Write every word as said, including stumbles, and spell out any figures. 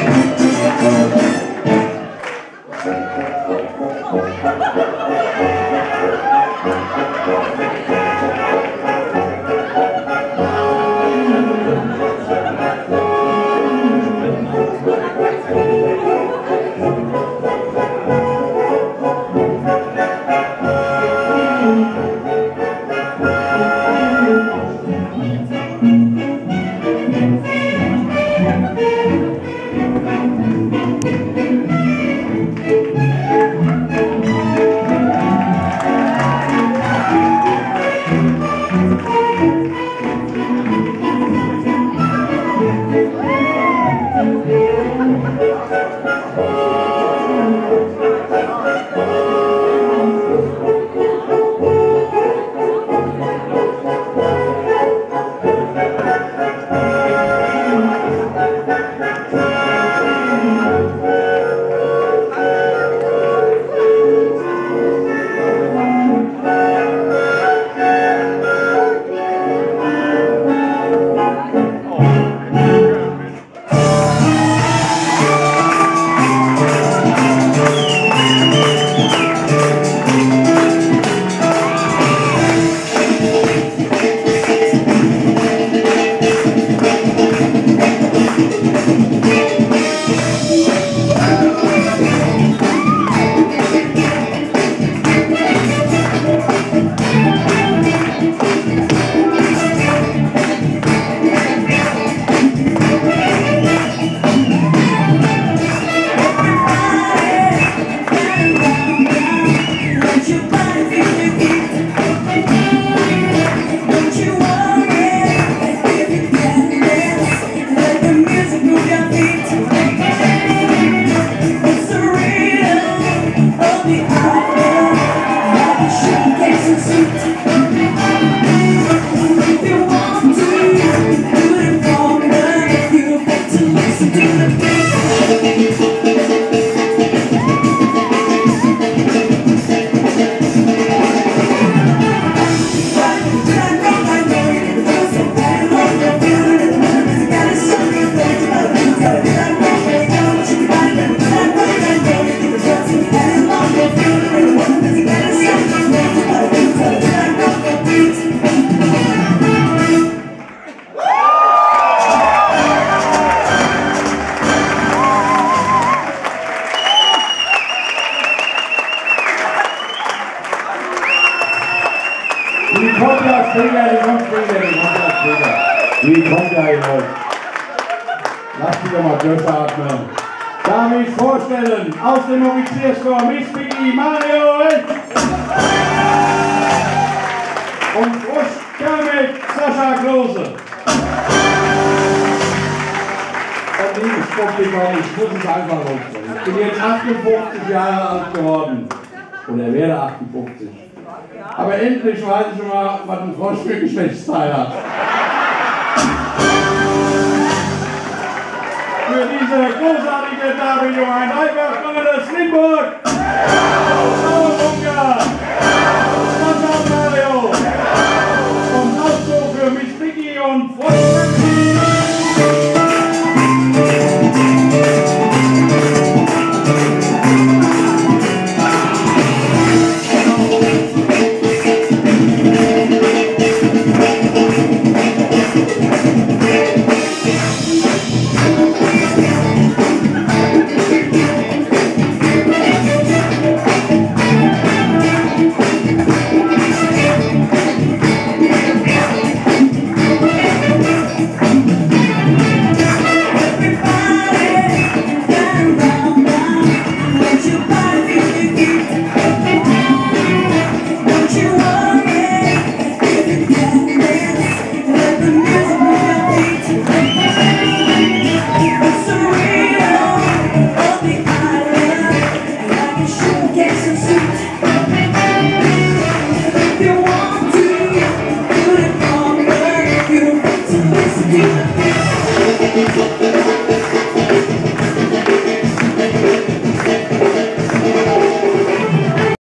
Kontrakträger, die Kontrakträger, die Kontrakträger. Die kommt ja hier. Lass dich doch mal durchatmen. Darf ich vorstellen, aus dem Offizierschor Miss Biggie, Mario Ritt. Und Ruschka mit Sascha Klose. Und ich spuck dich mal, ich muss es einfach hochbringen. Ich bin jetzt achtundfünfzig Jahre alt geworden. Oder werde achtundfünfzig. Aber endlich weiß ich schon mal, was ein Frosch für Geschlechtsteil hat. Für diese großartige Darbietung ein Eifer von der Slimburg! Sauerungar!